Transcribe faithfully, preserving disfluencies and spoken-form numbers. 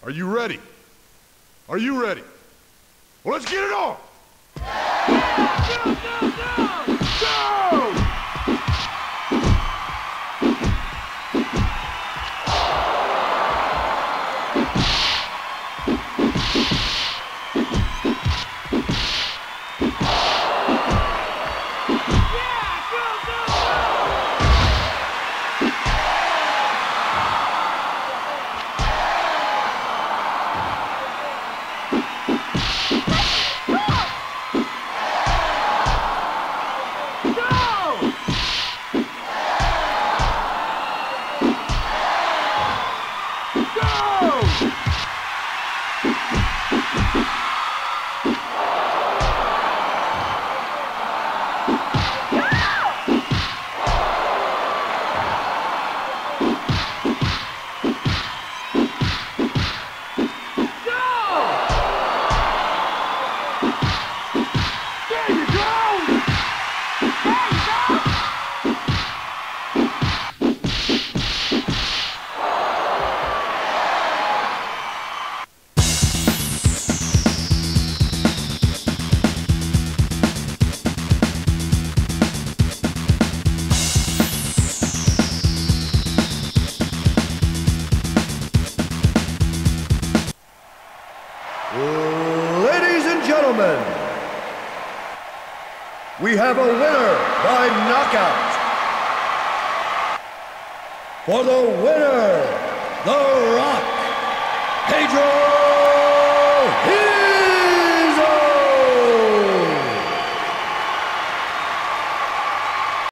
Are you ready? Are you ready? Well, let's get it on! Go, go, go, go! Go! Ladies and gentlemen, we have a winner by knockout. For the winner, The Rock, Pedro